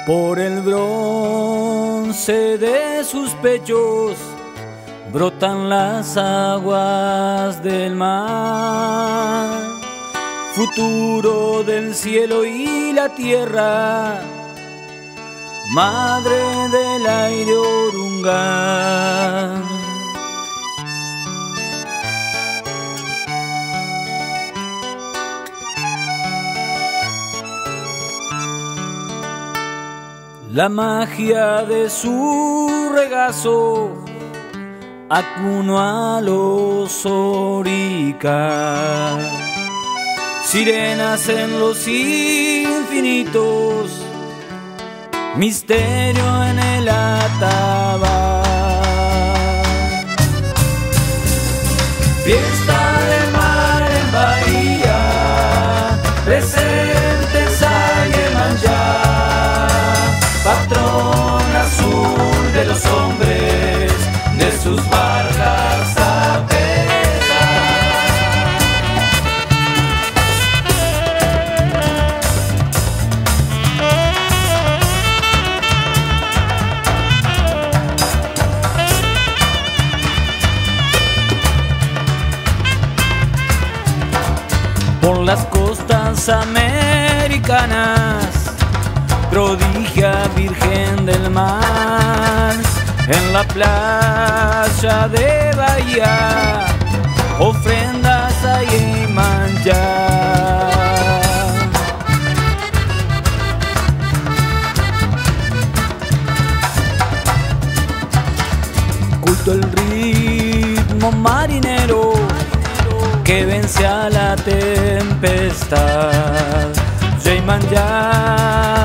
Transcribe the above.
Por el bronce de sus pechos brotan las aguas del mar, futuro del cielo y la tierra, madre del aire Orunga. La magia de su regazo acuno a los Orica, sirenas en los infinitos, misterio en el Atabar. Fiesta del mar en Bahía, presentes a Yemanjá, patrón azul de los hombres, de sus barcas a pesar. Por las costas americanas, prodigia virgen del mar, en la playa de Bahía, ofrendas a Yemanjá. Culto el ritmo marinero que vence a la tempestad. Yemanjá